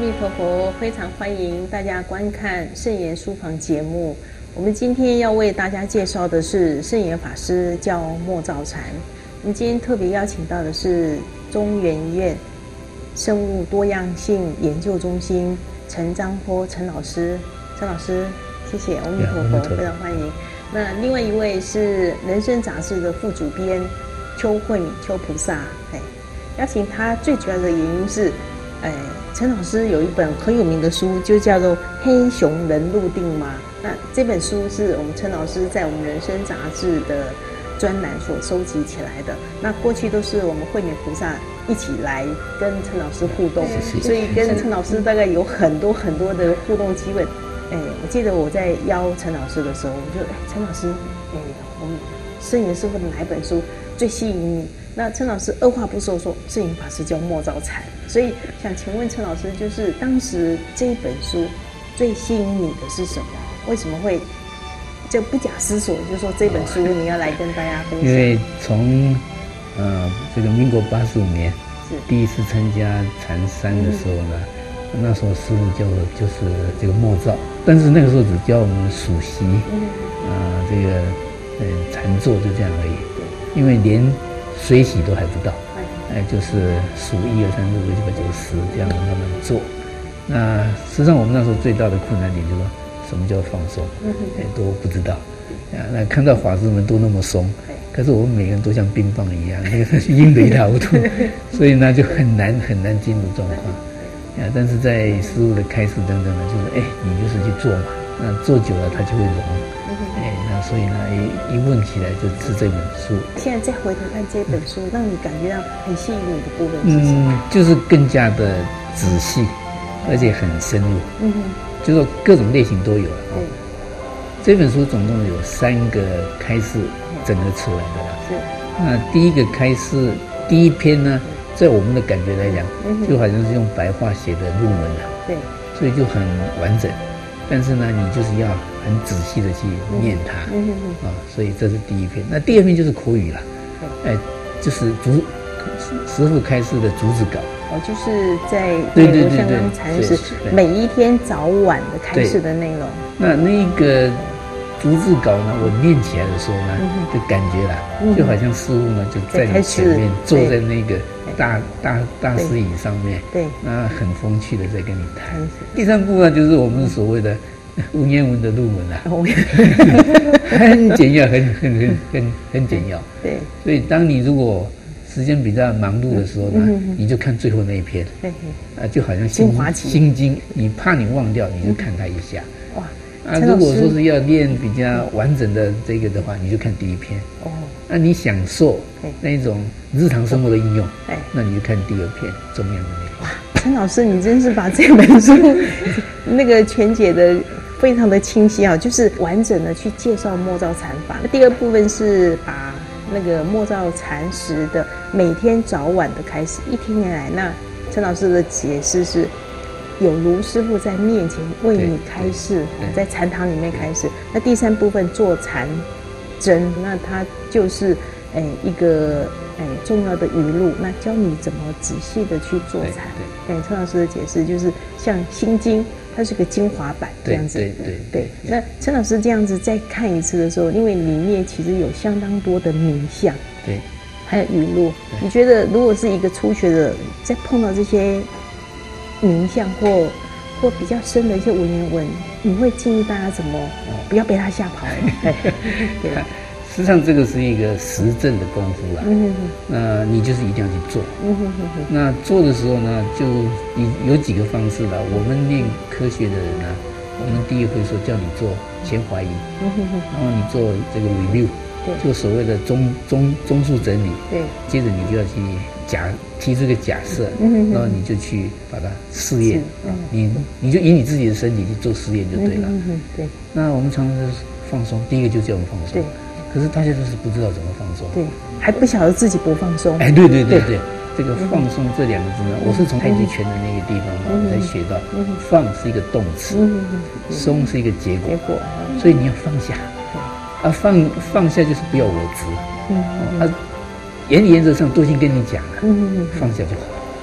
弥陀佛，非常欢迎大家观看圣严书房节目。我们今天要为大家介绍的是圣严法师教默照禅。我们今天特别邀请到的是中原院生物多样性研究中心陈章波陈老师。陈老师，谢谢，阿弥陀佛，非常欢迎。那另外一位是人生杂志的副主编邱慧敏邱菩萨。邀请他最主要的原因是，陈老师有一本很有名的书，就叫做《黑熊人入定》嘛。那这本书是我们陈老师在我们人生杂志的专栏所收集起来的。那过去都是我们慧敏菩萨一起来跟陈老师互动，所以跟陈老师大概有很多很多的互动机会。我记得我在邀陈老师的时候，我就陈老师，我们圣严师父的哪一本书最吸引你？那陈老师二话不说说圣严法师教默照禅。所以想请问陈老师，就是当时这一本书最吸引你的是什么？为什么会就不假思索就说这本书你要来跟大家分享？ 因为从这个民国85年第一次参加禅三的时候呢，那时候师父教的就是这个默照，但是那个时候只教我们数息，这个禅坐就这样而已，因为连水洗都还不到。就是数1、2、3、4、5、6、7、8、9、10这样慢慢做。那实际上我们那时候最大的困难点就是说，什么叫放松？都不知道。那看到法师们都那么松，可是我们每个人都像冰棒一样，那个晕得一塌糊涂，所以呢就很难进入状况。但是在师父的开示等等呢，就是你就是去做嘛，那做久了它就会融。那所以呢，一问起来就是这本书。 现在再回头看这本书，让你感觉到很吸引你的部分是什么？ 就是更加的仔细，而且很深入。就是说各种类型都有了。这本书总共有3个开示整个出来的啦。那第一个开示第一篇呢，在我们的感觉来讲，就好像是用白话写的论文了。对，所以就很完整。但是呢，你就是要很仔细的去念它，所以这是第一篇。那第二篇就是口语了，就是师父开示的主旨稿。 就是在对相关禅师每一天早晚的开示的内容。 那个主旨稿呢，我念起来的时候呢，就感觉啦，就好像师父呢就在你前面坐在那个大师椅上面，那很风趣的在跟你谈。第3部呢，就是我们所谓的文言文的论文啦，很简要，很简要。对，所以当你如果时间比较忙碌的时候呢，你就看最后那一篇，就好像心经，你怕你忘掉，你就看它一下。如果说是要练比较完整的这个的话，你就看第一篇。那你享受那一种日常生活的应用，那你就看第2篇中央的内容。 陈老师，你真是把这本书那个全解的非常的清晰啊，就是完整的去介绍默照禅法。第2部分是把那个默照禅时的每天早晚的开始，一天来，那陈老师的解释是有如师父在面前为你开示，在禅堂里面开示。那第3部分做禅真，那它就是一个重要的语录，那教你怎么仔细的去做禅。陈老师的解释就是像心经，它是个精华版这样子。对。那陈老师这样子再看一次的时候，因为里面其实有相当多的名相，还有语录。你觉得如果是一个初学的，在碰到这些名相或比较深的一些文言文，你会建议大家怎么不要被他吓跑？对。 实际上这个是一个实证的功夫啦，那你就是一定要去做。那做的时候呢，就有几个方式啦。我们念科学的人呢，我们第一会说叫你做先怀疑，然后你做这个 review，就所谓的综述整理，接着你就要去提出一个假设，然后你就去把它试验，你就以你自己的身体去做试验就对了。那我们常常是放松，第一个就叫我们放松。可是大家都是不知道怎么放松， 还不晓得自己不放松。 对，这个放松这2个字呢，我是从太极拳的那个地方我才学到，放是一个动词，松是一个结果，所以你要放下，放下就是不要我执，原则上都已经跟你讲了，放下就好。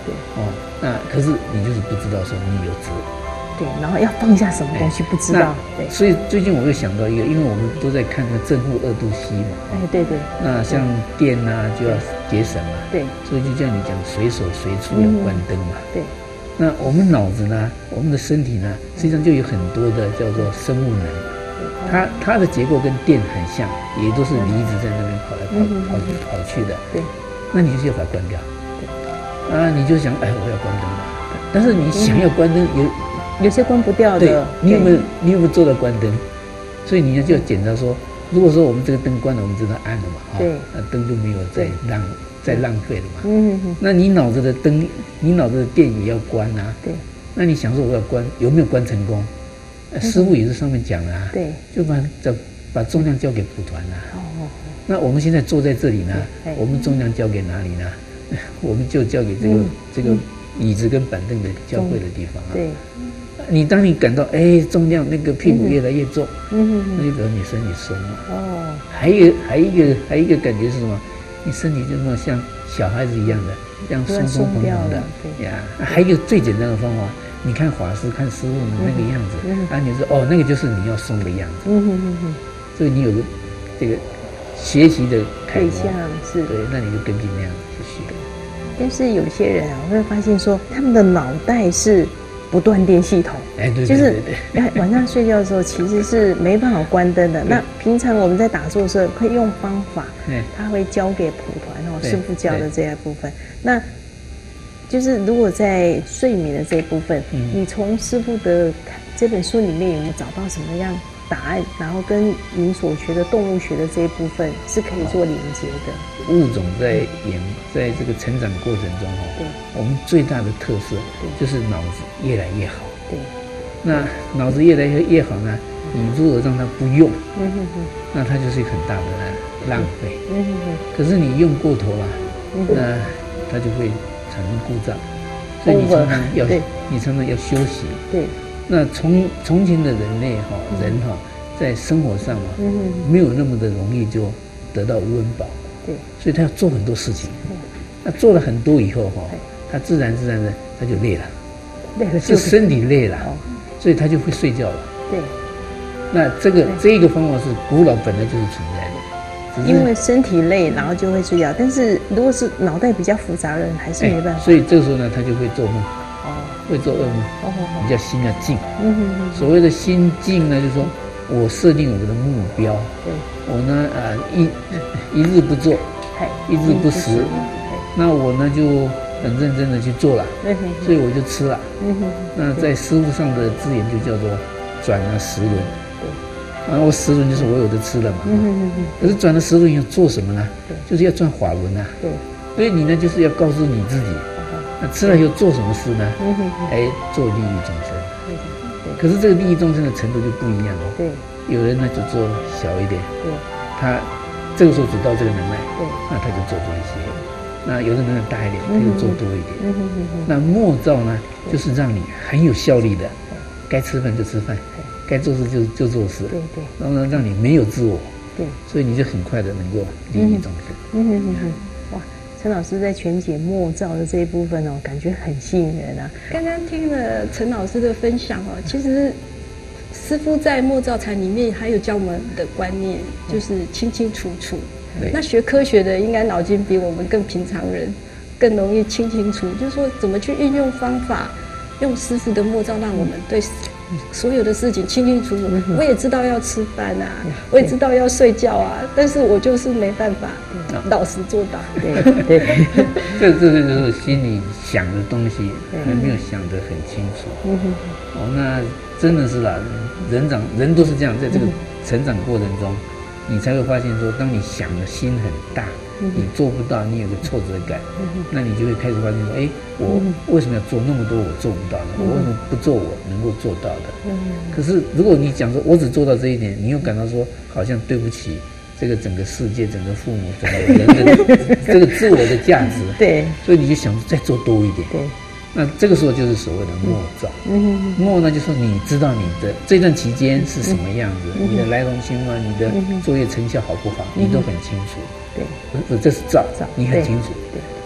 对， 那可是你就是不知道说你有责。 对，然后要放下什么东西不知道。对， 所以最近我又想到一个，因为我们都在看那个正负2度 C 嘛。 对对。 那像电啊就要节省嘛。 对。 所以就叫你讲随手随处要关灯嘛。 对。 那我们脑子呢，我们的身体呢，实际上就有很多的叫做生物能，它的结构跟电很像，也都是离子在那边跑来跑去的。对。那你就是要把它关掉。对。你就想，我要关灯了，但是你想要关灯有些关不掉的。 对，你有没有做到关灯？所以你就要检查说，如果说我们这个灯关了，我们知道暗了嘛，对，那灯就没有再浪费了嘛。那你脑子的灯，你脑子的电也要关啊。对。那你想说我要关，有没有关成功？师父也是上面讲了啊。对。就把重量交给蒲团啊。那我们现在坐在这里呢，我们重量交给哪里呢？我们就交给这个椅子跟板凳的交汇的地方啊。对。当你感到重量那个屁股越来越重，那就表示你身体松了。还有一个感觉是什么？你身体就那种像小孩子一样的，这样松松蓬蓬的呀。还有一个最简单的方法，你看法师看师父的那个样子，你说那个就是你要松的样子。所以你有个这个学习的楷模，是对，那你就根据那样子去学。 但是有些人我会发现说，他们的脑袋是不断电系统， 对， 就是晚上睡觉的时候其实是没办法关灯的。那平常我们在打坐的时候可以用方法，他会交给蒲团师父教的这一部分。那就是如果在睡眠的这一部分，你从师父的这本书里面有没有找到什么样答案？然后跟你所学的动物学的这一部分是可以做连接的。 物种在这个成长过程中我们最大的特色就是脑子越来越好。对。那脑子越来越好呢，你如果让它不用，那它就是一个很大的浪费。可是你用过头了，那它就会产生故障。所以你常常要休息。对。那从前的人类人在生活上没有那么的容易就得到温饱。对，所以他要做很多事情。那做了很多以后他自然的他就累了，是身体累了，所以他就会睡觉了。对，那这个方法是古老本来就是存在的， 因为身体累，然后就会睡觉。但是如果是脑袋比较复杂的人，还是没办法。 所以这个时候呢，他就会做梦，会做噩梦。你叫心要静。所谓的心静呢，就是说我设定我的目标。对。我呢一日不做，一日不食，那我呢就很认真的去做了，所以我就吃了。那在师父上的字眼就叫做转了10轮。我10轮就是我有的吃了嘛。可是转了10轮要做什么呢？就是要转法轮啊。所以你呢就是要告诉你自己，那吃了以后做什么事呢？做利益众生。可是这个利益众生的程度就不一样哦。对。有人呢就做小一点，他这个时候只到这个能耐，那他就做多一些。那有的能耐大一点，他就做多一点。那默照呢，就是让你很有效率的，该吃饭就吃饭，该做事就做事。然后呢，让你没有自我。所以你就很快的能够利益众生。 哇，陈老师在全解默照的这一部分感觉很吸引人啊。 刚刚听了陈老师的分享其实师父在默照禅里面还有教我们的观念，就是清清楚楚。那学科学的应该脑筋比我们更平常人更容易清清楚，就是说怎么去运用方法，用师父的默照让我们对所有的事情清清楚楚。我也知道要吃饭啊，我也知道要睡觉啊，但是我就是没办法老实做到。 对， 这就是心里想的东西还没有想得很清楚。那真的是啦，人都是这样，在这个成长过程中，你才会发现说，当你想的心很大，你做不到，你有个挫折感，那你就会开始发现说，我为什么要做那么多我做不到的？我为什么不做我能够做到的？可是如果你讲说我只做到这一点，你又感到说好像对不起这个整个世界、整个父母、整个人的这个自我的价值。对，所以你就想再做多一点。对。那这个时候就是所谓的默照。默呢，就说你知道你的这段期间是什么样子，你的来龙去脉，你的作业成效好不好，你都很清楚。对，这是照，你很清楚。对，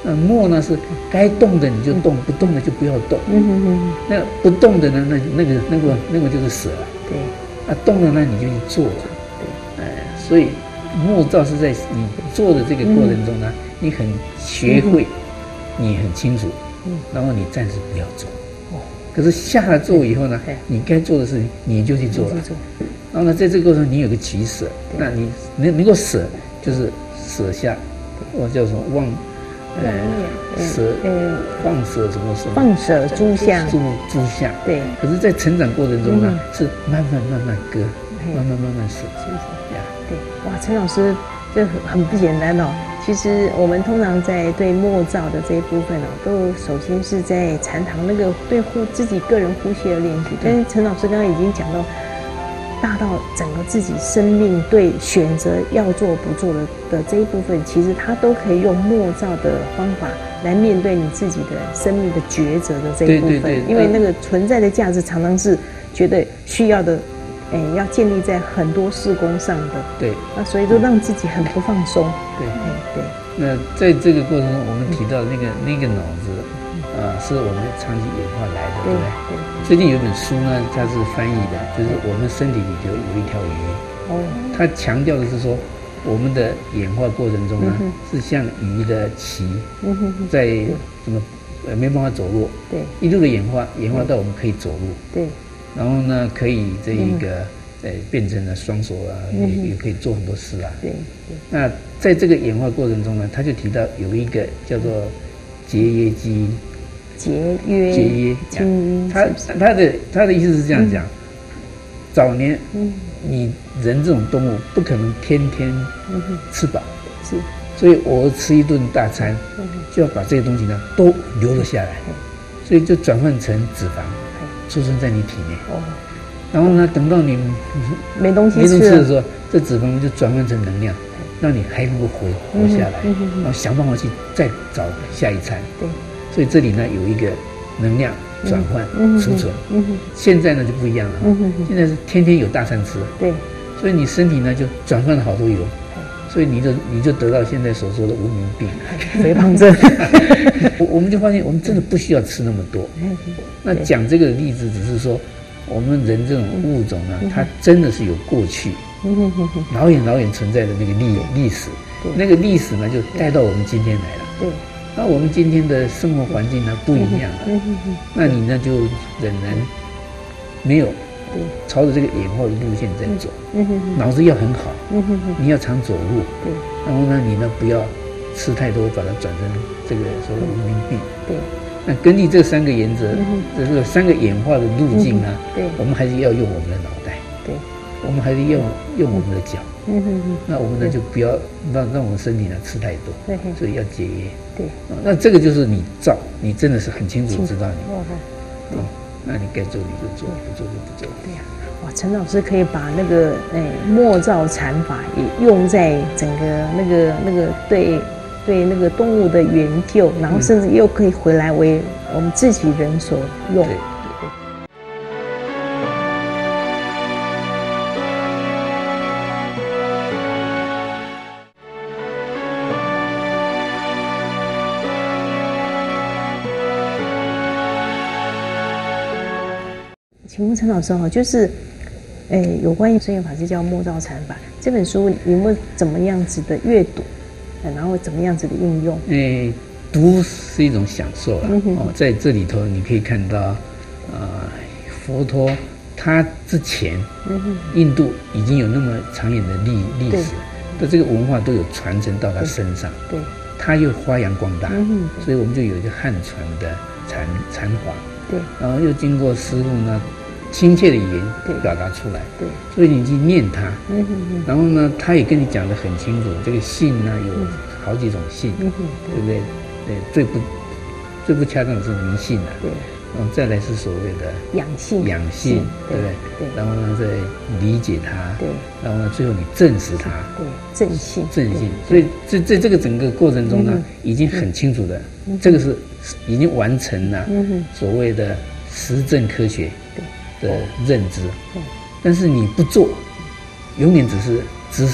那默呢是该动的你就动，不动的就不要动。那不动的呢，那个就是舍了。 对。 啊，动了呢你就去做。对。所以默照是在你做的这个过程中呢，你很学会，你很清楚，然后你暂时不要做。可是下了座以后呢，你该做的事情你就去做了。然后呢，在这个过程中你有个取舍，那你能够舍，就是舍下，或叫什么忘。放舍什么？ 放舍诸相， 诸相。对。可是，在成长过程中呢，是慢慢割，慢慢舍。 对。哇，陈老师这很不简单哦。其实我们通常在对默照的这一部分哦，都首先是在禅堂那个对自己个人呼吸的练习。但是陈老师刚刚已经讲到。大到整个自己生命对选择要做不做的这一部分，其实他都可以用默照的方法来面对你自己的生命的抉择的这一部分。对，因为那个存在的价值常常是觉得需要的，要建立在很多事工上的。对，那所以就让自己很不放松。对。 那在这个过程中，我们提到那个脑子。是我们长期演化来的，对不对？最近有一本书呢，它是翻译的，就是我们身体里头有一条鱼。它强调的是说，我们的演化过程中呢，是像鱼的鳍，在什么没办法走路，对，一路的演化到我们可以走路，对，然后呢，可以这一个变成了双手啊，也可以做很多事啊。对。那在这个演化过程中呢，他就提到有一个叫做节约基因。 节约基因， 他的意思是这样讲：早年，你人这种动物不可能天天吃饱，是，所以我吃一顿大餐，就要把这些东西呢都留了下来，所以就转换成脂肪，储存在你体内。然后呢，等到你没东西吃的时候，这脂肪就转换成能量，让你还能够活下来，然后想办法去再找下一餐。对。所以这里呢有一个能量转换储存，现在呢就不一样了，现在是天天有大餐吃，对，所以你身体呢就转换了好多油，所以你就得到现在所说的无名病、 肥胖症。 我们就发现我们真的不需要吃那么多。那讲这个例子只是说，我们人这种物种呢，它真的是有过去，老远存在的那个历史，那个历史呢就带到我们今天来了。对。那我们今天的生活环境呢不一样了，那你呢就仍然没有朝着这个演化的路线在走，脑子要很好，你要常走路，然后呢你呢不要吃太多，把它转成这个所谓的无名病。对，那根据这3个原则，这个3个演化的路径呢，我们还是要用我们的脑袋，对，我们还是要用我们的脚。那我们呢就不要让我们身体呢吃太多，所以要节约。对，那这个就是你真的是很清楚知道你，那你该做你就做，不做就不做。对呀， 哇，陈老师可以把那个默照禅法也用在整个那个对那个动物的研究，然后甚至又可以回来为我们自己人所用。请问陈老师就是，有关于圣严法师教默照禅法这本书，有没有怎么样子的阅读，然后怎么样子的应用？ 读是一种享受了。在这里头你可以看到，佛陀他之前，印度已经有那么长远的历史的这个文化都有传承到他身上，对，他又发扬光大，所以我们就有一个汉传的禅法，对，然后又经过师父呢亲切的语言表达出来，对，所以你去念它，然后呢，他也跟你讲得很清楚，这个信呢有好几种信，对不对？对，最不恰当的是迷信啊，对，然后再来是所谓的养性， 对不对？对，然后呢再理解它，对，然后呢最后你证实它， 对，正信， 所以这个整个过程中呢，已经很清楚的，这个是已经完成了所谓的实证科学的认知，但是你不做，永远只是知识，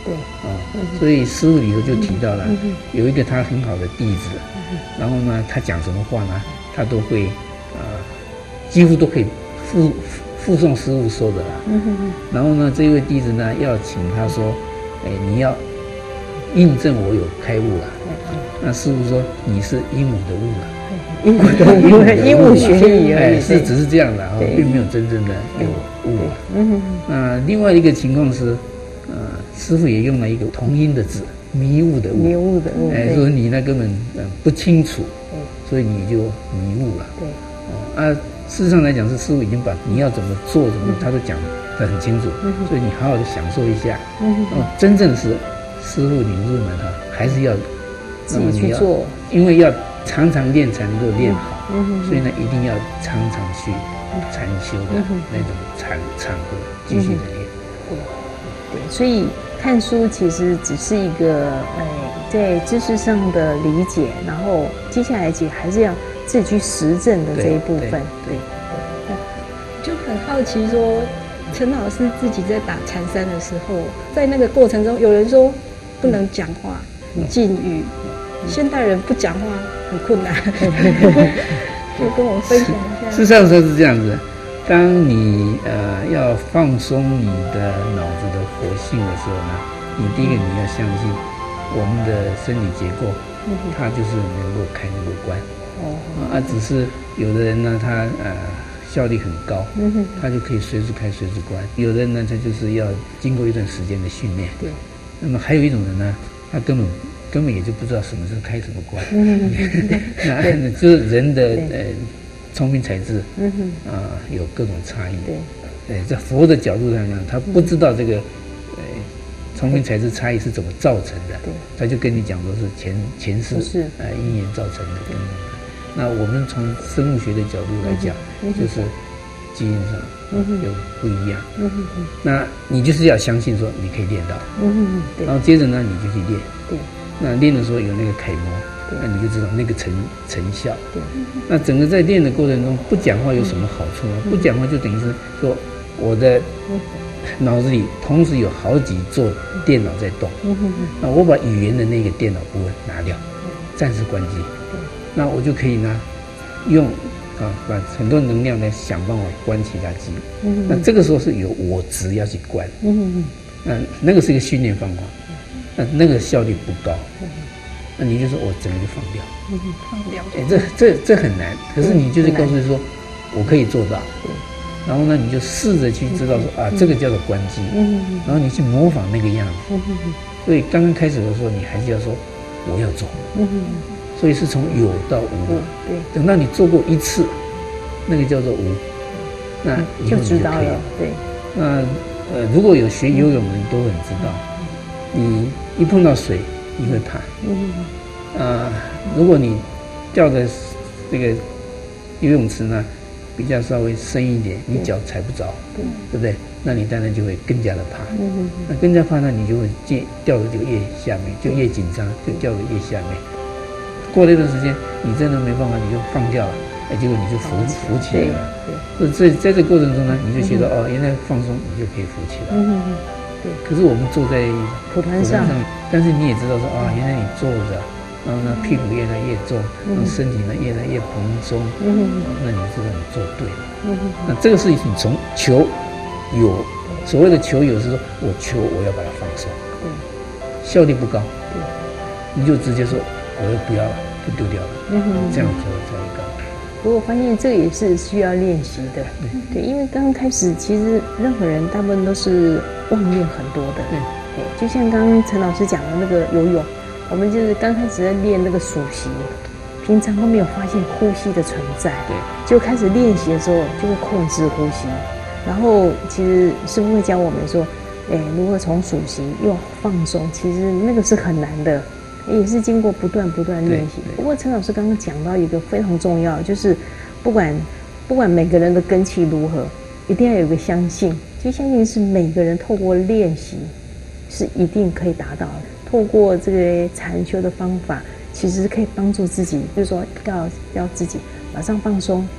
对所以师傅里头就提到了，有一个他很好的弟子，然后呢，他讲什么话呢，他都会几乎都可以附送师傅说的啦。然后呢，这位弟子呢要请他说，你要印证我有开悟了。那师傅说你是鹦鹉的悟了。 鹦鹉学语而已， 是只是这样的并没有真正的有悟了。那另外一个情况是，师父也用了一个同音的字，迷悟的悟。 迷悟的悟， 说你那根本不清楚，所以你就迷悟了。对，事实上来讲是师父已经把你要怎么做他都讲得很清楚，所以你好好的享受一下。真正是师父你入门还是要自己去做， 因为要常常练才能够练好，所以呢，一定要常常去禅修的那种场合继续的练。 对，所以看书其实只是一个在知识上的理解，然后接下来其实还是要自己去实证的这一部分。对， 就很好奇说，陈老师自己在打禅三的时候，在那个过程中，有人说不能讲话，禁语。现代人不讲话很困难，就跟我分享一下。 事实上是这样子，当你要放松你的脑子的活性的时候呢，你第一个你要相信我们的生理结构，它就是能够开那个关。只是有的人呢，他效率很高，他就可以随时开随时关；有的人呢，他就是要经过一段时间的训练。对。那么还有一种人呢，他根本也就不知道什么是开什么关。那就是人的聪明才智有各种差异。对，在佛的角度上讲，他不知道这个聪明才智差异是怎么造成的，他就跟你讲说是前世因缘造成的等等。那我们从生物学的角度来讲，就是基因上有不一样。那你就是要相信说你可以练到。然后接着呢，你就去练。对。那练的时候有那个楷模，那你就知道那个成效。对。那整个在练的过程中，不讲话有什么好处呢？不讲话就等于是说，我的脑子里同时有好几座电脑在动。那我把语言的那个电脑部分拿掉，暂时关机。那我就可以呢，用把很多能量来想办法关其他机。那这个时候是有我执要去关。那个是一个训练方法。那个效率不高，那你就说我整个就放掉，放掉。这很难，可是你就是告诉你说，我可以做到。然后呢，你就试着去知道说这个叫做关机，然后你去模仿那个样子。所以刚刚开始的时候，你还是要说我要做。所以是从有到无。等到你做过一次，那个叫做无，那以后你就知道了。对。那如果有学游泳的人都很知道。你一碰到水，你会怕。如果你掉在这个游泳池呢，比较稍微深一点，你脚踩不着，对不对？那你当然就会更加的怕。那更加怕呢，你就会掉的就越下面，就越紧张，就掉的越下面。过了一段时间，你真的没办法，你就放掉了，结果你就浮起来了。在这过程中呢，你就觉得原来放松，你就可以浮起来。可是我们坐在蒲团上， 但是你也知道说原来你坐着，然后呢屁股越来越重，然后身体呢越来越蓬松，那你知道你做对了。那这个是你从求有，所谓的求有是说我求我要把它放松，效率不高，你就直接说我又不要了，就丢掉了，这样才会高。 不过我发现这也是需要练习的，对，因为刚刚开始，其实任何人大部分都是妄念很多的，对，就像刚刚陈老师讲的那个游泳，我们就是刚开始在练那个数息，平常都没有发现呼吸的存在，对，就开始练习的时候就会控制呼吸，然后其实师父会教我们说，如何从数息又放松，其实那个是很难的。也是经过不断练习。不过陈老师刚刚讲到一个非常重要，就是不管每个人的根气如何，一定要有一个相信，就相信是每个人透过练习是一定可以达到的。透过这个禅修的方法，其实可以帮助自己，就是说要自己马上放松，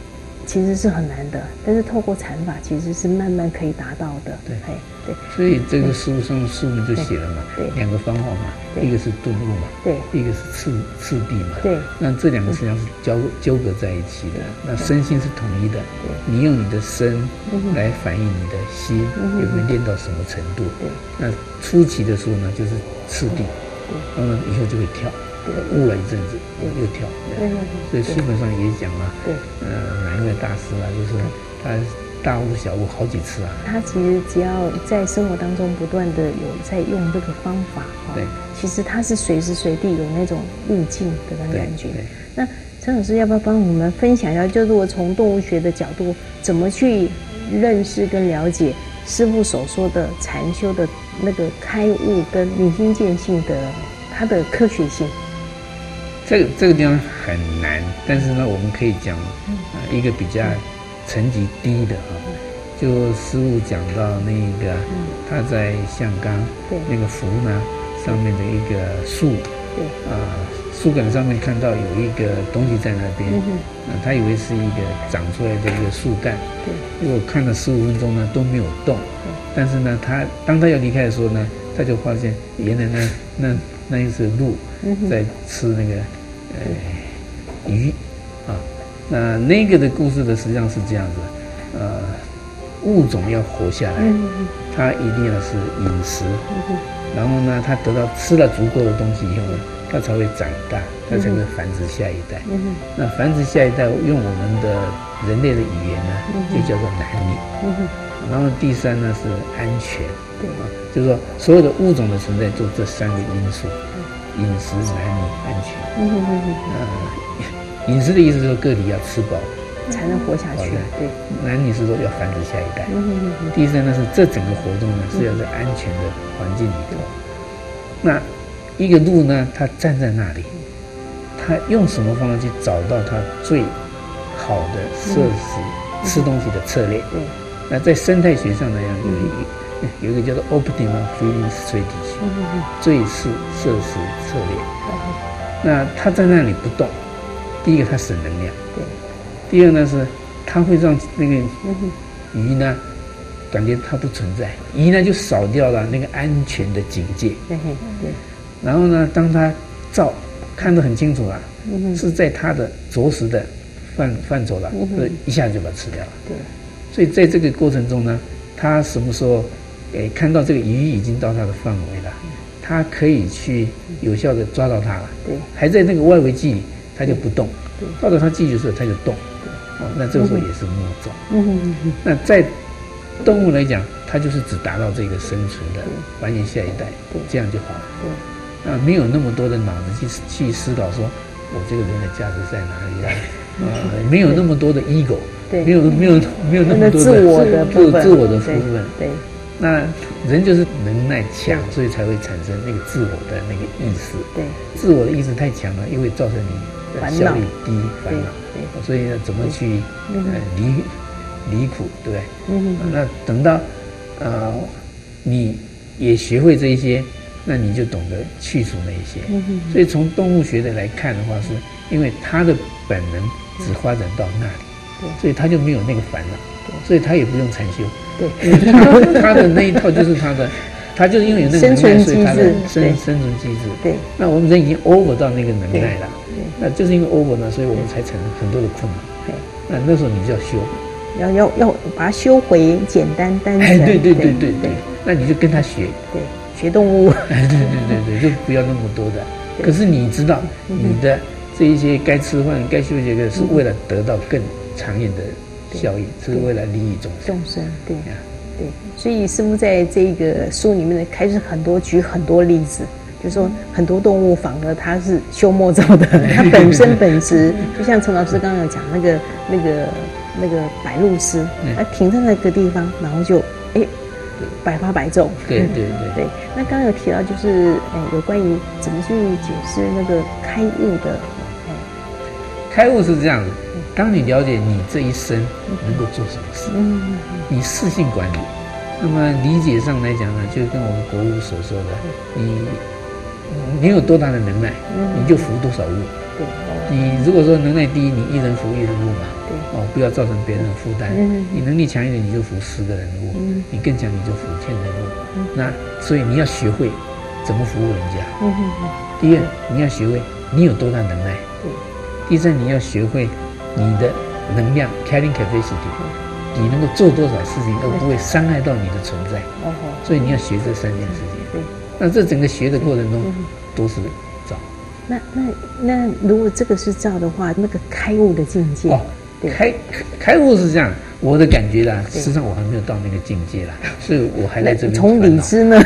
其实是很难的，但是透过禅法其实是慢慢可以达到的。 对， 对。 所以这个书上书名就写了嘛，两个方法嘛，一个是顿悟嘛， 对， 一个是次第嘛， 对。 那这两个实际上是纠葛在一起的。那身心是统一的，你用你的身来反映你的心有没有练到什么程度？对。那初期的时候呢，就是次第，然后呢以后就会跳。悟了一阵子，又跳，所以书本上也讲了，哪一位大师啊，就是他大悟小悟好几次啊。 他其实只要在生活当中不断的有在用这个方法，对，其实他是随时随地有那种悟境的那感觉。那陈老师要不要帮我们分享一下，就是我从动物学的角度，怎么去认识跟了解师父所说的禅修的那个开悟跟明心见性的它的科学性？ 这个地方很难，但是呢，我们可以讲一个比较层级低的啊，就师父讲到那个他在象冈那个湖呢上面的一个树，树梗上面看到有一个东西在那边，他以为是一个长出来的一个树干，结果看了15分钟呢都没有动，但是呢，当他要离开的时候呢，他就发现原来那一只鹿在吃那个鱼啊，那个的故事的实际上是这样子，物种要活下来，它一定要是饮食，然后呢，它吃了足够的东西以后呢，它才会长大，它才会繁殖下一代。那繁殖下一代用我们的人类的语言呢，就叫做男女。然后第三呢是安全，就是说所有的物种的存在就这3个因素：饮食、男女、安全。饮食的意思就是个体要吃饱才能活下去。对， 男女是说要繁殖下一代。第三呢是这整个活动呢是要在安全的环境里头。那一个鹿呢，它站在那里，它用什么方法去找到它最好的摄食吃东西的策略？那在生态学上来讲，有一个叫做 optimal feeding strategy， 最适摄食策略。那它在那里不动，第一个它省能量，第二呢是它会让那个鱼呢感觉它不存在，鱼呢就少掉了那个安全的警戒。然后呢，当它看得很清楚了，是在它的着实的范畴了，一下就把它吃掉了。所以在这个过程中呢，他什么时候看到这个鱼已经到他的范围了，他可以去有效的抓到它了。还在那个外围距离，他就不动。到了他距离的时候，他就动。那这个时候也是默照。那在动物来讲，它就是只达到这个生存的繁衍下一代，这样就好了。没有那么多的脑子去思考说，我这个人的价值在哪里啊？没有那么多的 ego。没有那么多的自我的部分。那人就是能耐强，所以才会产生那个自我的那个意识。自我的意识太强了，又会造成你效率低、烦恼。所以呢，怎么去离苦，对不对？那等到你也学会这一些，那你就懂得去除那一些。所以从动物学的来看的话，是因为它的本能只发展到那里。所以他就没有那个烦恼，所以他也不用禅修。他的那一套就是他就是因为有那个能耐，所以他的生存机制。那我们人已经 over 到那个能耐了，那就是因为 over 呢，所以我们才产生很多的困难。那时候你就要修， 要把它修回简单单纯。 对，那你就跟他学， 学动物。 对，就不要那么多的。可是你知道，你的这一些该吃饭、该休息的，是为了得到更长远的效益，是为了利益众生。对， 所以师父在这个书里面呢，开始举很多例子，就是说很多动物反而它是修默照的，它本身本质就像陈老师刚刚有讲那个白鹭鸶，它停在那个地方，然后就百发百中。对。那刚刚有提到就是有关于怎么去解释那个开悟的。 开悟是这样子。当你了解你这一生能够做什么事，你事性管理，那么理解上来讲呢，就跟我们国悟所说的，你有多大的能耐，你就服多少物。你如果说能耐低，你一人服一人物嘛， 不要造成别人的负担。你能力强一点，你就扶10个人的路；你更强，你就扶1000人的路。那所以你要学会怎么服务人家。第二，你要学会你有多大能耐。第三，你要学会你的能量 carrying capacity， 你能够做多少事情而不会伤害到你的存在。所以你要学这3件事情。那这整个学的过程中都是造。 那如果这个是造的话，那个开悟的境界开悟是这样，我的感觉啦，实际上我还没有到那个境界啦，所以我还在这边。 从理知呢？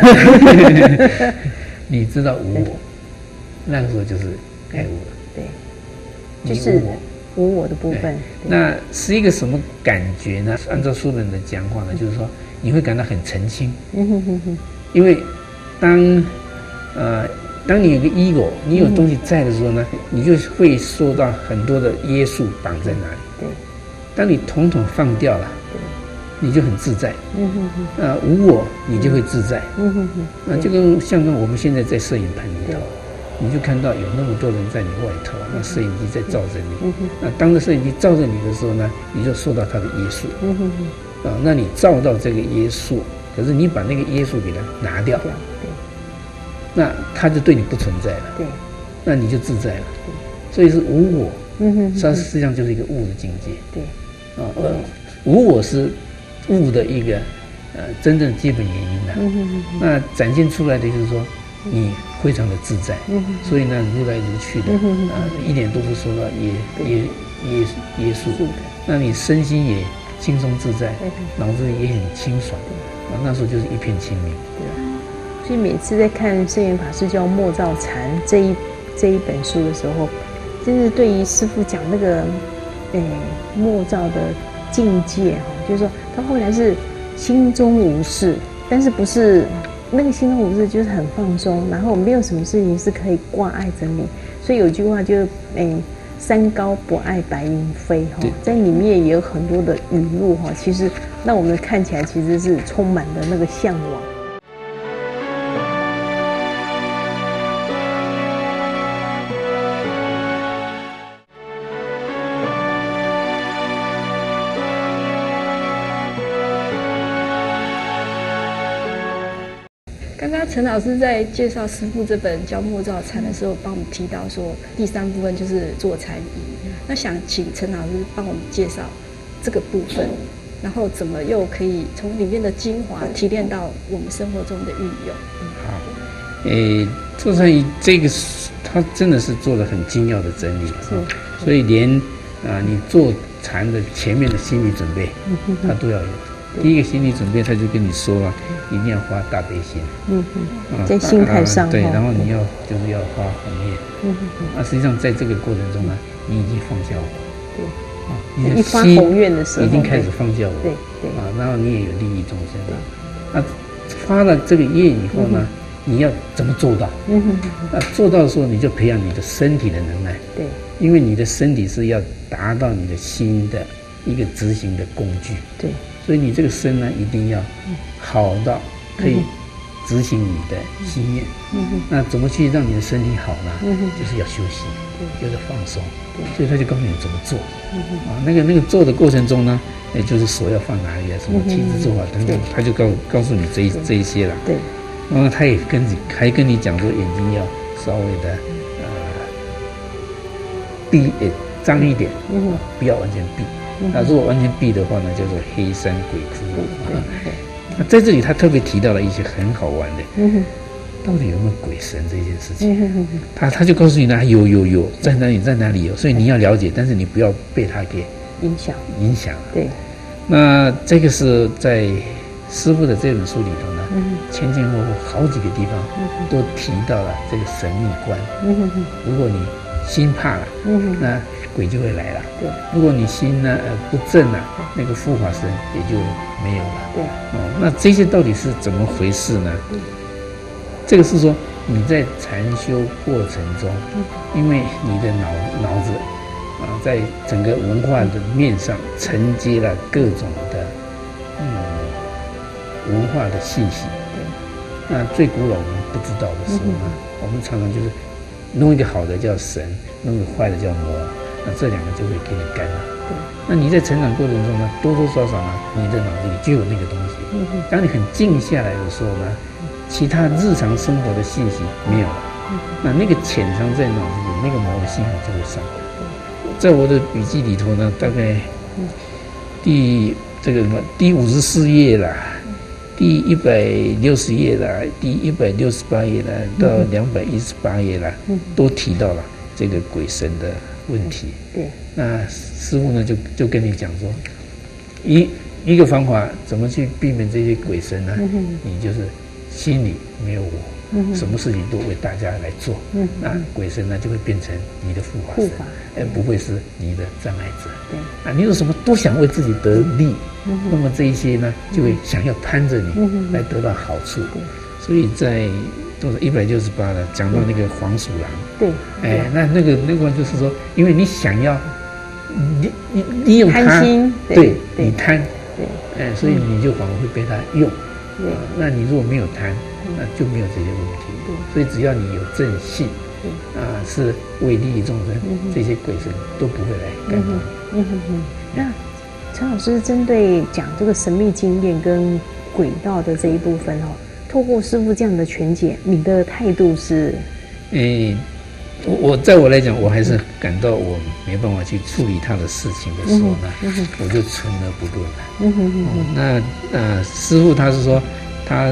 你知道无我，那个时候就是开悟了。 对，就是无我的部分。 那是一个什么感觉呢？按照苏人的讲话呢，就是说你会感到很澄清。因为当你有个 ego， 你有东西在的时候呢，你就会受到很多的约束绑在那里。当你统统放掉了，你就很自在。无我，你就会自在。就像我们现在在摄影棚里头，你就看到有那么多人在你外头，那摄影机在照着你。那当着摄影机照着你的时候呢，你就受到它的约束。那你照到这个约束，可是你把那个约束给它拿掉，那它就对你不存在了。那你就自在了。所以是无我。它实际上就是一个悟的境界。无我是悟的一个真正基本原因的。那展现出来的就是说，你非常的自在。所以呢，如来如去的，一点都不受到约束。那你身心也轻松自在，脑子也很清爽。那时候就是一片清明。 所以每次在看圣严法师教《默照禅》这一本书的时候，就是对于师父讲那个默照的境界就是说他后来是心中无事，但是不是那个心中无事，就是很放松，然后没有什么事情是可以挂碍着你。所以有句话就是山高不爱白云飞在里面也有很多的语录其实让我们看起来其实是充满了那个向往。 刚刚陈老师在介绍师父这本教默照禅的时候，帮我们提到说第3部分就是坐禅仪。那想请陈老师帮我们介绍这个部分，然后怎么又可以从里面的精华提炼到我们生活中的运用。 好，坐禅仪这个他真的是做了很精要的整理所以连你坐禅的前面的心理准备，他都要有。第一个心理准备，他就跟你说了，一定要发大悲心。 在心态上。 对，然后你就是要发宏愿。实际上在这个过程中呢，你已经放下我。 你发宏愿的时候， 已经开始放下我。然后你也有利益众生。发了这个愿以后呢，你要怎么做到？做到的时候，你就培养你的身体的能耐。因为你的身体是要达到你的心的一个执行的工具。所以你这个身呢，一定要好到可以执行你的心愿。那怎么去让你的身体好呢？就是要休息，就是放松。所以他就告诉你怎么做。那个做的过程中呢，也就是手要放哪里什么体式做法等等，他就告诉你这一些了。然后他也还跟你讲说，眼睛要稍微的闭张一点，不要完全闭。那如果完全闭的话呢，叫做黑山鬼窟。那在这里他特别提到了一些很好玩的，到底有没有鬼神这件事情？他就告诉你呢，有，在哪里有，所以你要了解，但是你不要被他给影响。那这个是在师父的这本书里头呢，前后后好几个地方都提到了这个神秘观。如果你心怕了，那鬼就会来了。如果你心呢不正了，那个护法神也就没有了。那这些到底是怎么回事呢？这个是说你在禅修过程中，因为你的脑子在整个文化的面上承接了各种的文化的信息。那最古老我们不知道的时候呢，我们常常就是弄一个好的叫神，弄一个坏的叫魔。 那这两个就会给你干扰。那你在成长过程中呢，多多少少呢，你的脑子里就有那个东西。当你很静下来的时候呢，其他日常生活的信息没有了，那个潜藏在脑子里那个某个信号就会上来。在我的笔记里头呢，大概第54页啦，第160页啦，第168页啦，到218页啦，都提到了这个鬼神的问题。对，那师父呢就跟你讲说，一个方法怎么去避免这些鬼神呢？你就是心里没有我，什么事情都为大家来做，那鬼神呢就会变成你的护法神，而不会是你的障碍者。对，你有什么都想为自己得利，那么这一些呢就会想要攀着你来得到好处。所以在168呢讲到那个黄鼠狼，对，那个就是说，因为你想要你利用它，对，你贪，对，所以你就反而会被它用。那你如果没有贪，那就没有这些问题。所以只要你有正信，是为利益众生，这些鬼神都不会来干扰你。 那陈老师针对讲这个神秘经验跟鬼道的这一部分透过师父这样的全解，你的态度是？ 在我来讲，我还是感到我没办法去处理他的事情的时候呢，我就存而不论了。那师父他是说，他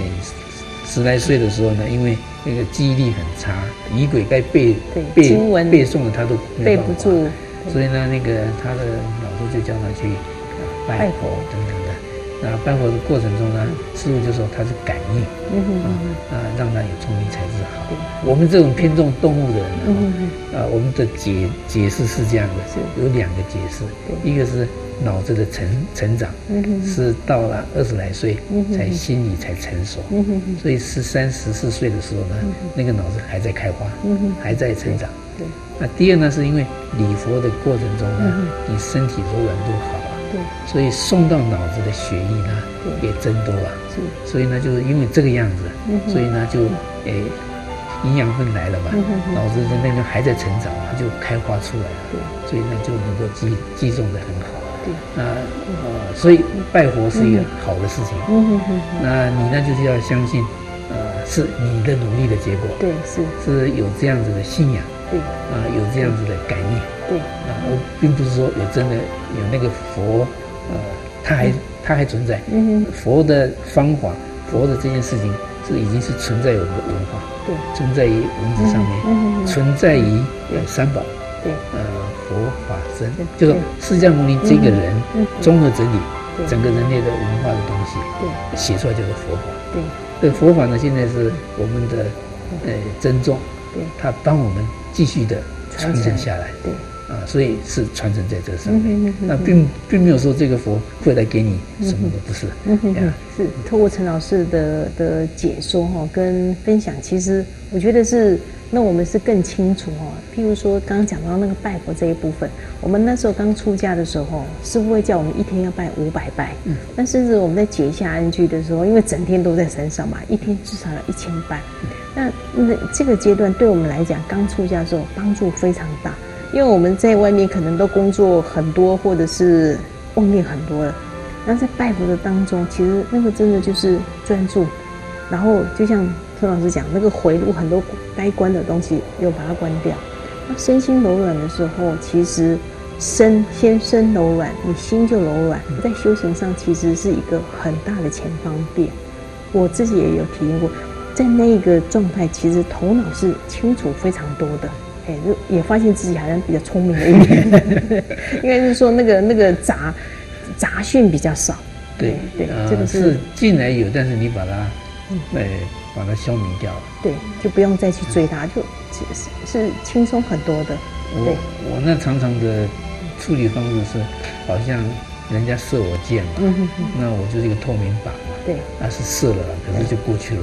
10来岁的时候呢，因为那个记忆力很差，仪轨该背诵的他都背不住， 所以呢，那个他的老师就叫他去拜佛等等的。那拜佛的过程中呢，师父就说他是感应，让他有聪明才智好。我们这种偏重动物的人呢，我们的解释是这样的，有2个解释，一个是脑子的成长，是到了20来岁才心理才成熟，所以13、14岁的时候呢，那个脑子还在开花，还在成长。那第二呢，是因为礼佛的过程中呢，你身体柔软度好。所以送到脑子的血液呢也增多了，所以呢就是因为这个样子，所以呢就营养分来了嘛，脑子的那个还在成长嘛，就开花出来了，所以呢就能够记诵得很好。那所以拜佛是一个好的事情，那你呢就是要相信，是你的努力的结果，是有这样子的信仰，有这样子的感应。我并不是说有真的有那个佛，它还存在。佛的方法，佛的这件事情是已经是存在于我们的文化，存在于文字上面，存在于三宝，佛法僧，就是释迦牟尼这个人综合整理整个人类的文化的东西，写出来就是佛法。这个佛法呢，现在是我们的珍重，他帮我们继续的传承下来。所以是传承在这上面，那并没有说这个佛会来给你什么的，不是。 是透过陈老师的解说跟分享，其实我觉得是那我们是更清楚譬如说刚刚讲到那个拜佛这一部分，我们那时候刚出家的时候，师父会叫我们一天要拜500拜，那甚至我们在结下安居的时候，因为整天都在山上嘛，一天至少要1000拜。那这个阶段对我们来讲，刚出家的时候帮助非常大。因为我们在外面可能都工作很多，或者是妄念很多了，然后在拜佛的当中，其实那个真的就是专注，然后就像陈老师讲，那个回路很多该关的东西又把它关掉。那身心柔软的时候，其实身柔软，你心就柔软，在修行上其实是一个很大的前方便。我自己也有体验过，在那个状态，其实头脑是清楚非常多的。也发现自己好像比较聪明了一点，应该是说那个杂讯比较少。对， 这个是进来有，但是你把它消弭掉了。 对，就不用再去追它，就是轻松很多的。 我那常常的处理方式是，好像人家射我箭嘛，那我就是一个透明靶嘛。那是射了，可是就过去了，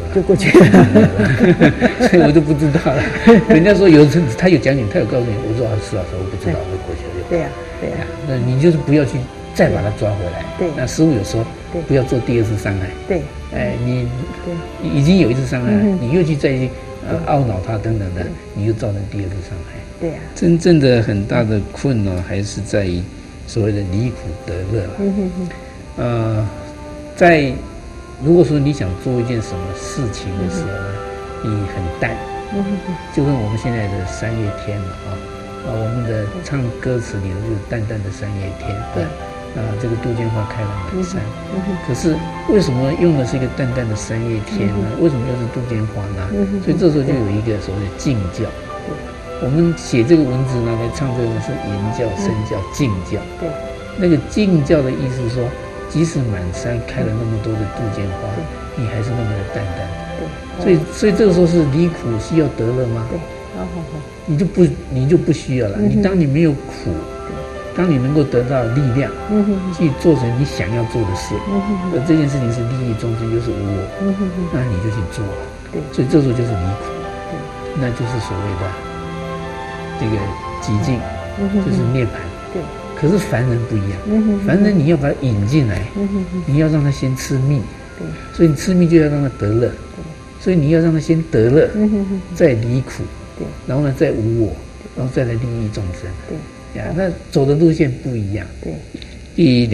所以我就不知道了。人家说有人他有讲解，他有告诉你，我说是啊，我不知道，就过去了。 对呀。 那你就是不要去再把它抓回来。那师父有说，不要做第2次伤害。你已经有1次伤害了，你又去再去懊恼它等等的，你就造成第2次伤害。 对啊。 真正的很大的困扰还是在于所谓的离苦得乐了。如果说你想做一件什么事情的时候呢，你很淡，就跟我们现在的三月天了我们的唱歌词里就是淡淡的三月天，对。这个杜鹃花开了满山，可是为什么用的是一个淡淡的三月天呢？为什么又是杜鹃花呢？所以这时候就有一个所谓的敬教。我们写这个文字呢，来唱这个是言教、身教、敬教。对，那个敬教的意思是说，即使满山开了那么多的杜鹃花，你还是那么的淡淡的。对，所以这个时候是离苦需要得乐吗？对，你就不需要了。当你没有苦。当你能够得到力量，去做成你想要做的事，而这件事情是利益众生，又是无我，那你就去做了。对，所以这时候就是离苦，那就是所谓的这个极境，就是涅槃。对，可是凡人不一样，凡人你要把他引进来，你要让他先吃蜜，对，所以你吃蜜就要让他得乐，所以你要让他先得乐，再离苦，对，然后呢再无我，然后再来利益众生。对。那走的路线不一样。对，第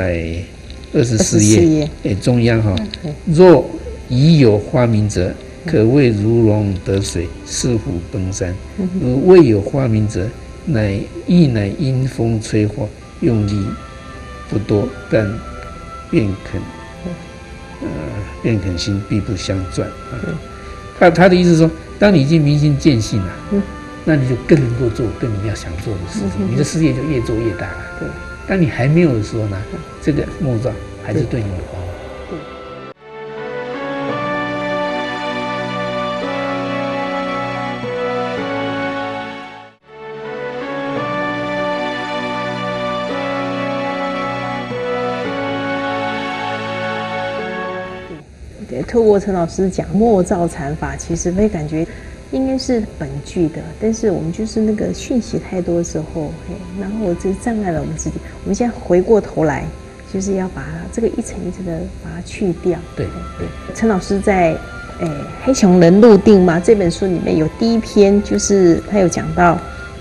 224页，中央若已有花名者，可谓如龙得水，似虎奔山；如未有花名者，乃因风吹化，用力不多，但便肯心必不相转。他的意思是说，当你已经明心见性了。那你就更能够做更你要想做的事情，你的事业就越做越大了。对，当你还没有的时候呢，这个墨照还是对你有帮助。 对，透过陈老师讲墨照禅法，其实会感觉。应该是本具的，但是我们就是那个讯息太多的时候，然后这障碍了我们自己。我们现在回过头来，就是要把这个一层一层的把它去掉。对。陈老师在黑熊人入定嘛这本书里面有第一篇，就是他有讲到，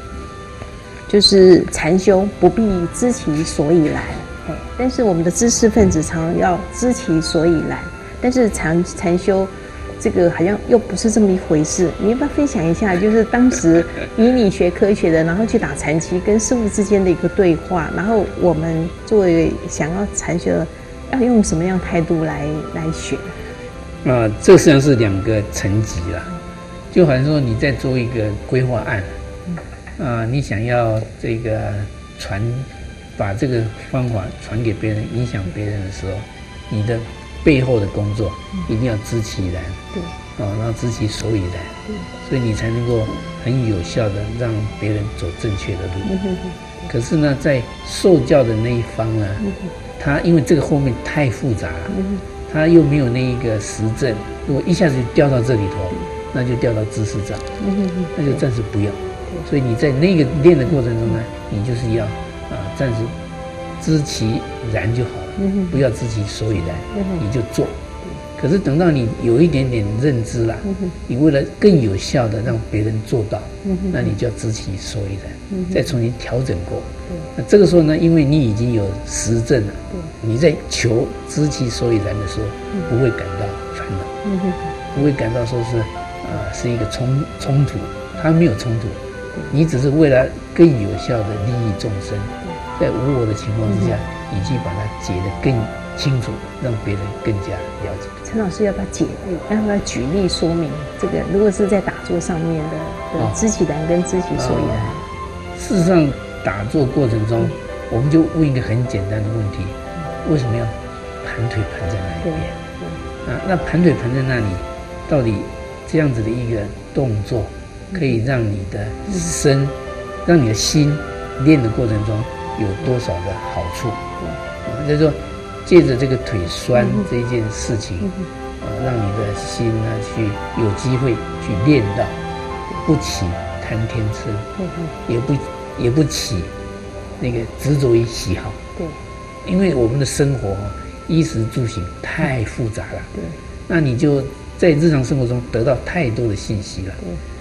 就是禅修不必知其所以然，但是我们的知识分子常常要知其所以然，但是禅修。这个好像又不是这么一回事，你要不要分享一下？就是当时以你学科学的，然后去打禅期，跟师父之间的一个对话，然后我们作为想要禅学的，要用什么样态度来学？ 这实际上是2个层级啦，就好像说你在做一个规划案，你想要这个把这个方法传给别人，影响别人的时候，你的背后的工作一定要知其然，对，然后知其所以然，对，所以你才能够很有效的让别人走正确的路。可是呢，在受教的那一方呢，他因为这个后面太复杂了，他又没有那一个实证，如果一下子就掉到这里头，那就掉到知识障，那就暂时不要。所以你在那个练的过程中呢，你就是要暂时知其然就好了。不要知其所以然，你就做。可是等到你有一点点认知了，你为了更有效的让别人做到，那你就要知其所以然，再重新调整过。那这个时候呢，因为你已经有实证了，你在求知其所以然的时候，不会感到烦恼，不会感到说是一个冲突，它没有冲突，你只是为了更有效的利益众生，在无我的情况之下。以及把它解得更清楚，让别人更加了解。 陈老师要不要举例说明这个？如果是在打坐上面的知其然跟知其所以然。 事实上，打坐过程中，我们就问一个很简单的问题：为什么要盘腿盘在那一边？那盘腿盘在那里，到底这样子的一个动作，可以让你的让你的心练的过程中有多少的好处？就是说，借着这个腿酸这一件事情，让你的心呢有机会去练到不起贪天嗔，也不起那个执着于喜好。对，因为我们的生活衣食住行太复杂了。对，那你就在日常生活中得到太多的信息了。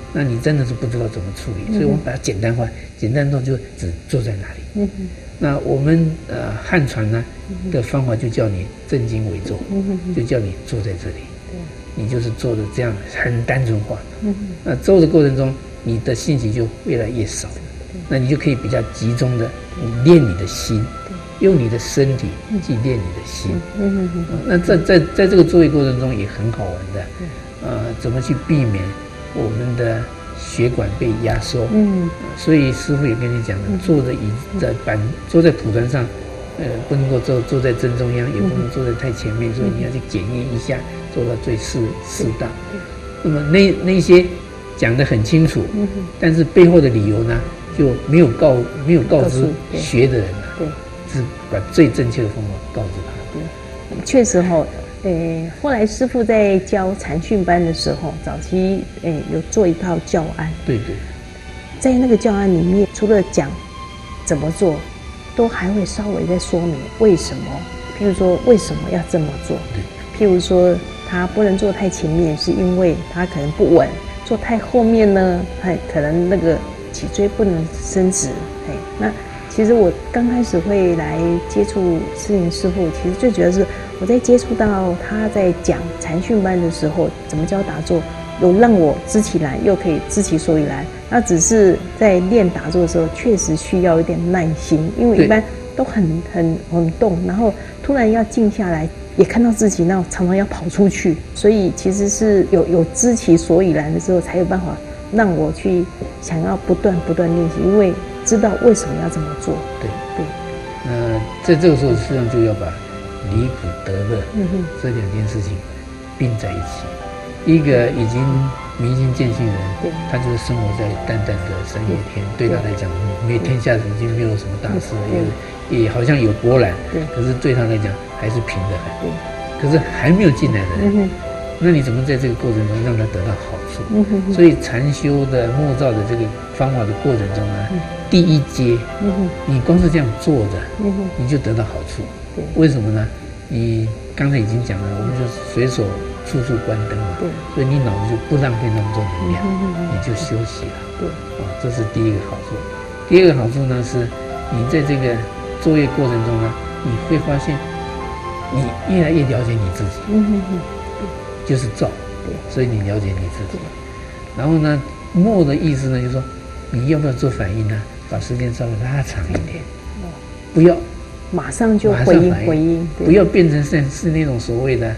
那你真的是不知道怎么处理，所以我们把它简单化，简单到就只坐在哪里。那我们汉传呢的方法就叫你正襟危坐，就叫你坐在这里，你就是坐的这样很单纯化。那坐的过程中，你的信息就越来越少，那你就可以比较集中的练你的心，用你的身体去练你的心。那在这个作业过程中也很好玩的，怎么去避免我们的血管被压缩？所以师父也跟你讲了，坐的椅子坐在蒲团上，不能够坐在正中央，也不能坐在太前面，所以你要去检验一下，做到最适当。那么那些讲得很清楚，但是背后的理由呢，就没有告知学的人了，是把最正确的方法告知他。 确实哈。后来师父在教禅训班的时候，早期有做一套教案。对，在那个教案里面，除了讲怎么做，都还会稍微再说明为什么。譬如说，为什么要这么做？譬如说，他不能坐太前面，是因为他可能不稳；坐太后面呢，可能那个脊椎不能伸直。那其实我刚开始会来接触思源师父，其实最主要是我在接触到他在讲禅训班的时候，怎么教打坐，有让我知其然，又可以知其所以然。那只是在练打坐的时候，确实需要一点耐心，因为一般都很动，然后突然要静下来，也看到自己那常常要跑出去，所以其实是有知其所以然的时候，才有办法让我去想要不断练习，因为知道为什么要这么做。对。 在这个时候，实际上就要把离苦得乐这两件事情并在一起。一个已经明心见性人，他就是生活在淡淡的三业天，对他来讲，天下已经没有什么大事，也好像有波澜，可是对他来讲还是平得很。可是还没有进来的人，那你怎么在这个过程中让他得到好处？所以禅修的默照的这个方法的过程中呢，第一阶，你光是这样坐着，你就得到好处。为什么呢？你刚才已经讲了，我们就随手处处关灯嘛，所以你脑子就不浪费那么多能量，你就休息了。这是第一个好处。第二个好处呢，是你在这个作业过程中呢，你会发现你越来越了解你自己，就是照，所以你了解你自己。然后呢，默的意思呢，就是说你要不要做反应呢？把时间稍微拉长一点，不要马上就回应， 不要变成是那种所谓的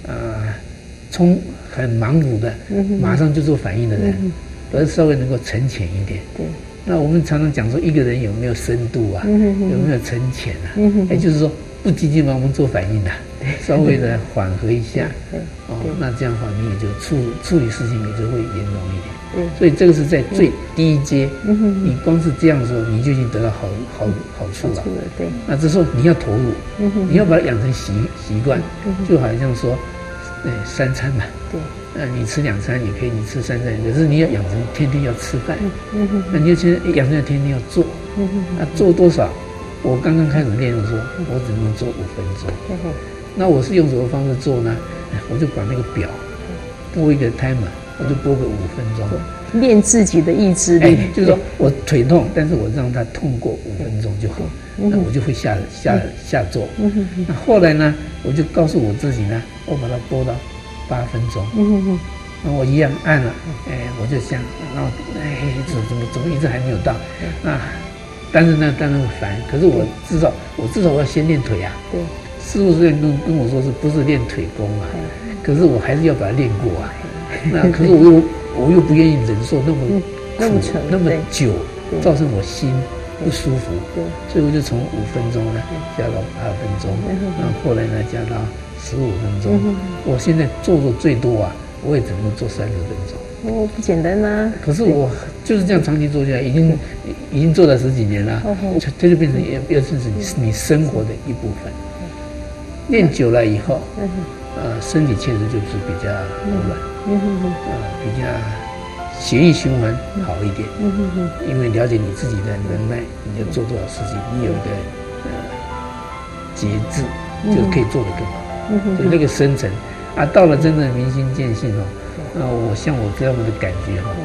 很盲目的，马上就做反应的人，而是稍微能够沉潜一点。那我们常常讲说，一个人有没有深度啊，有没有沉潜啊？也就是说，不急急忙忙做反应啊，稍微的缓和一下。那这样的话，你也就处理事情也就会圆融一点。所以这个是在最低一阶，你光是这样的时候，你就已经得到好处了。那这时候你要投入，你要把它养成习惯，就好像说，三餐嘛。你吃2餐也可以，你吃3餐，可是你要养成天天要吃饭。那你就先养成天天要做。那做多少？我刚刚开始练的时候，我只能做5分钟。那我是用什么方式做呢？我就把那个表拨一个 timer。我就播个5分钟， 练自己的意志力。 就是说我腿痛，但是我让它痛过5分钟就好，那我就会下坐。那后来呢，我就告诉我自己呢，我把它播到8分钟。那我一样按了，我就想，然后怎么一直还没有到？但是呢，当然很烦。可是我至少我要先练腿啊。师父虽然跟我说是不是练腿功啊，可是我还是要把它练过啊。那可是我又不愿意忍受那么苦那么久，造成我心不舒服，所以我就从5分钟呢加到8分钟，然后后来呢加到15分钟。我现在做最多啊，我也只能做30分钟。 不简单啊！ 可是我就是这样长期做下来，已经做了10几年了，这就变成要是你生活的一部分。练久了以后，身体确实就是比较柔软，比较血液循环好一点。因为了解你自己的能耐，你要做多少事情，你有一个节制，就可以做得更好。所以那个深层到了真正明心见性我像我这样的感觉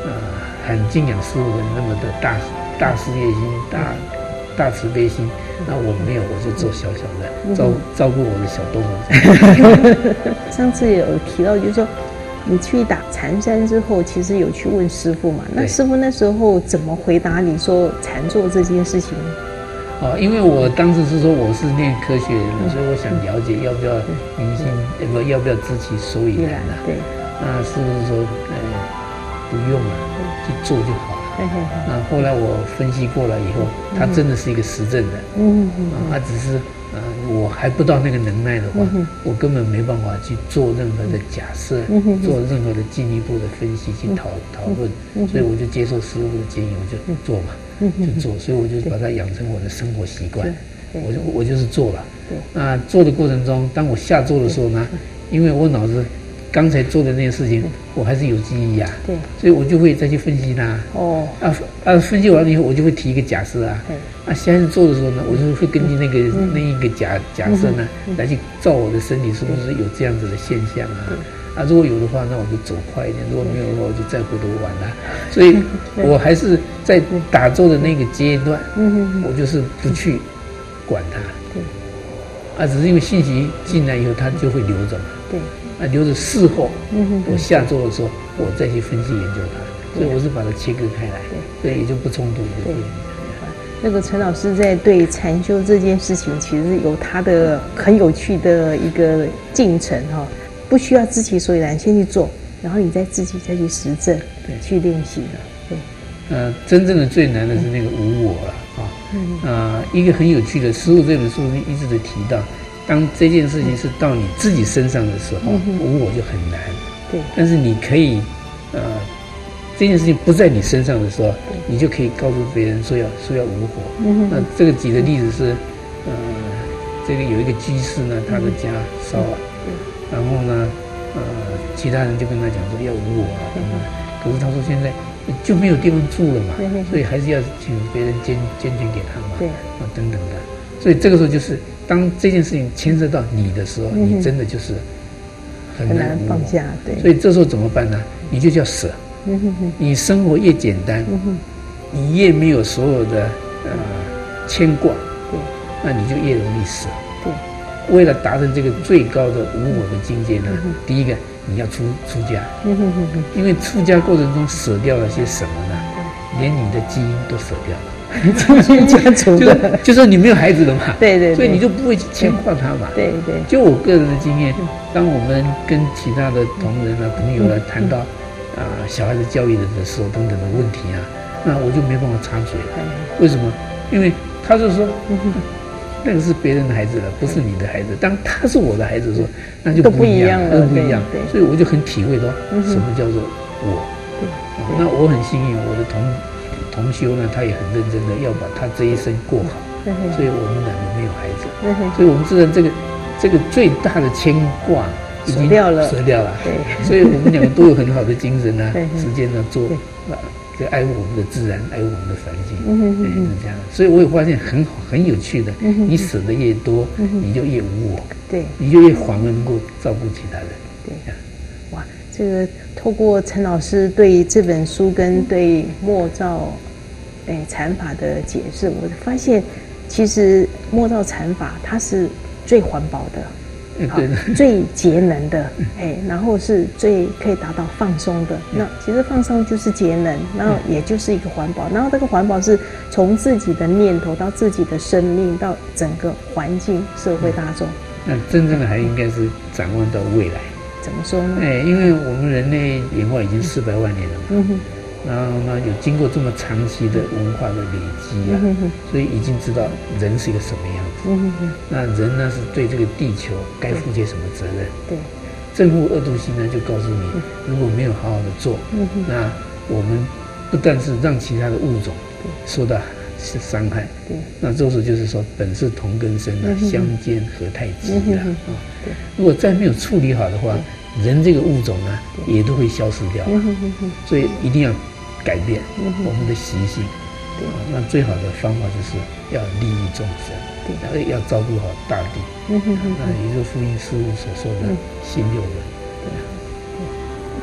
很敬仰师父的那么的大事业心、大慈悲心。那我没有，我就做小小的，照顾我的小动物。 上次有提到，就是说你去打禅山之后，其实有去问师父嘛？那师父那时候怎么回答你说禅坐这件事情？ 因为我当时是说我是念科学的，所以我想了解要不要明心，要不要知其所以然啊？对。那师父说，不用了，去做就好了。那后来我分析过了以后，他真的是一个实证的。他只是我还不到那个能耐的话，我根本没办法去做任何的假设，做任何的进一步的分析去讨论，所以我就接受师父的建议，我就做嘛，就做，所以我就把它养成我的生活习惯，我就是做了。那做的过程中，当我下做的时候呢，因为我脑子刚才做的那些事情，我还是有记忆啊，对，所以我就会再去分析它。分析完了以后，我就会提一个假设啊。下次做的时候呢，我就会根据那一个假设呢，来去照我的身体是不是有这样子的现象啊。如果有的话，那我就走快一点；如果没有的话，我就再回头玩了。所以我还是在打坐的那个阶段，我就是不去管它。只是因为信息进来以后，它就会留着嘛。对。留着事后，我下坐的时候，我再去分析研究它，所以我是把它切割开来，所以也就不冲突。对， 那个陈老师在对禅修这件事情，其实有他的很有趣的一个进程哈，不需要知其所以然，先去做，然后你再自己再去实证，去练习了。对， 真正的最难的是那个无我了一个很有趣的，师父这本书一直的提到。当这件事情是到你自己身上的时候，无我就很难。对。但是你可以，这件事情不在你身上的时候，你就可以告诉别人说要无我。那这个举的例子是，这个有一个居士呢，他的家烧了，然后呢，其他人就跟他讲说要无我了，可是他说现在就没有地方住了嘛，所以还是要请别人捐给他嘛，等等的。所以这个时候就是。当这件事情牵涉到你的时候，你真的就是很难放下。对， 所以这时候怎么办呢？你就叫舍。你生活越简单，你越没有所有的牵挂，对，那你就越容易舍。对，为了达成这个最高的无我的境界呢，第一个你要出家。因为出家过程中舍掉了些什么呢？连你的基因都舍掉了。 家族的， 就是你没有孩子了嘛， 对， 所以你就不会去牵挂他嘛。对。就我个人的经验，当我们跟其他的同仁啊、朋友啊谈到小孩子教育的时候等等的问题啊，那我就没办法插嘴了。为什么？因为他就说，那个是别人的孩子了，不是你的孩子。当他是我的孩子的时候，那就不一样了，不一样。所以我就很体会到什么叫做我。那我很幸运，我的同修呢，他也很认真的要把他这一生过好，所以我们两个没有孩子，所以我们知道这个最大的牵挂已经舍掉了，所以我们两个都有很好的精神呢，时间呢做就爱护我们的自然，爱护我们的环境，是这样。所以我有发现很有趣的，你舍得越多，你就越无我，你就越反而能够照顾其他人， 哇，这个透过陈老师对这本书跟对默照禅法的解释，我发现其实默照禅法它是最环保的，最节能的，然后是最可以达到放松的。那其实放松就是节能，然后也就是一个环保。然后这个环保是从自己的念头到自己的生命到整个环境、社会大众。 那真正的还应该是展望到未来。 怎么说呢？ 因为我们人类演化已经400万年了嘛。然后呢，有经过这么长期的文化的累积啊，所以已经知道人是一个什么样子。那人呢是对这个地球该负些什么责任？对，正负二度心呢就告诉你，如果没有好好的做，那我们不但是让其他的物种受到伤害，那这时候就是说本是同根生的，相煎何太急了啊！如果再没有处理好的话，人这个物种呢也都会消失掉，所以一定要改变我们的习性。那最好的方法就是要利益众生，要照顾好大地。那也就是福音师父所说的心六伦。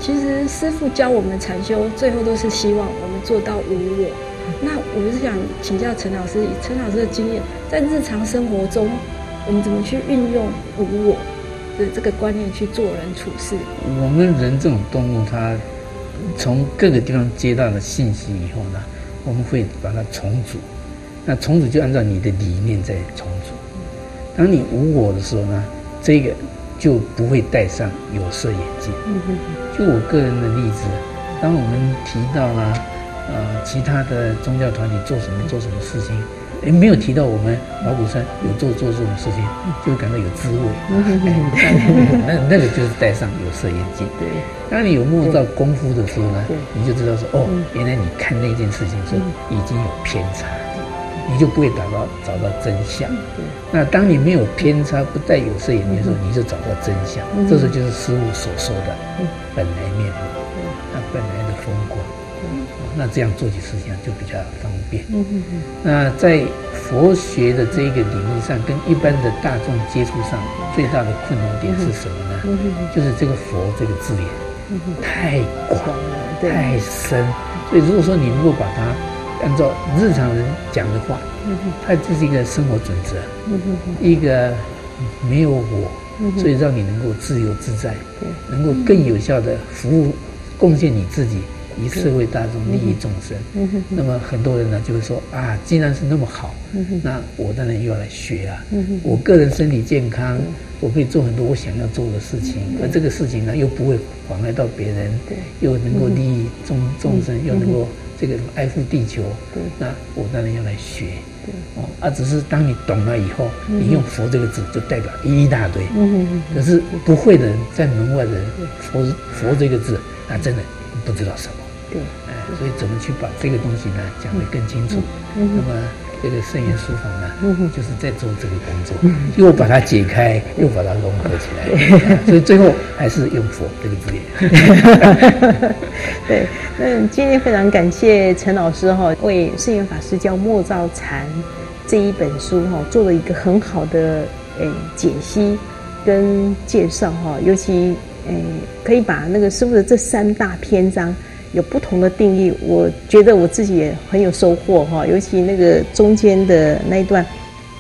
其实师父教我们禅修，最后都是希望我们做到无我。那我是想请教陈老师，以陈老师的经验，在日常生活中，我们怎么去运用无我的这个观念去做人处事？ 我们人这种动物，它从各个地方接到了信息以后呢，我们会把它重组。那重组就按照你的理念在重组。当你无我的时候呢，这个就不会戴上有色眼镜。就我个人的例子，当我们提到了其他的宗教团体做什么事情，没有提到我们老虎山有做这种事情，就会感到有滋味。那个就是戴上有色眼镜。对，当你有默照功夫的时候呢，你就知道说，哦，原来你看那件事情说已经有偏差，你就不会找到真相。那当你没有偏差，不戴有色眼镜的时候，你就找到真相。这时候就是师父所说的本来面目，那本来的风光。那这样做起事情就比较方便。那在佛学的这个领域上，跟一般的大众接触上，最大的困难点是什么呢？就是这个佛这个字眼太广了，太深。所以如果说你如果把它按照日常人讲的话，它这是一个生活准则，一个没有我，所以让你能够自由自在，能够更有效的服务贡献你自己，以社会大众利益众生。那么很多人呢就会说啊，既然是那么好，那我当然又要来学啊。我个人身体健康，我可以做很多我想要做的事情，而这个事情呢又不会妨碍到别人，又能够利益众生，又能够这个爱护地球，那我当然要来学。只是当你懂了以后，你用佛这个字就代表一大堆。可是不会的人，在门外的人，佛这个字，那真的不知道什么。所以怎么去把这个东西呢讲得更清楚？那么这个圣严书房呢，就是在做这个工作，又把它解开，又把它融合起来。所以最后还是用佛这个字眼。 对，那今天非常感谢陈老师为圣严法师教默照禅这一本书做了一个很好的解析跟介绍尤其可以把那个师父的这3大篇章有不同的定义，我觉得我自己也很有收获尤其那个中间的那一段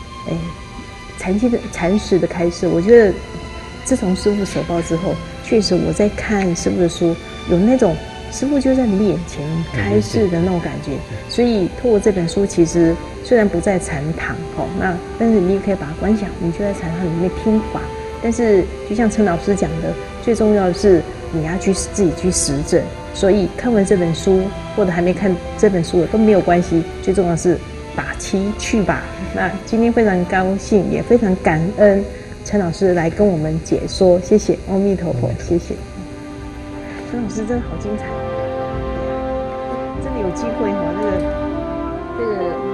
禅史的开示，我觉得自从师父舍报之后，确实我在看师父的书，有那种师父就在你眼前开示的那种感觉。所以透过这本书，其实虽然不在禅堂但是你也可以把它观想，你就在禅堂里面听法。但是就像陈老师讲的，最重要的是你要自己去实证。所以看完这本书或者还没看这本书的都没有关系，最重要的是打七去吧。那今天非常高兴，也非常感恩陈老师来跟我们解说，谢谢阿弥陀佛，谢谢陈老师，真的好精彩，真的有机会这个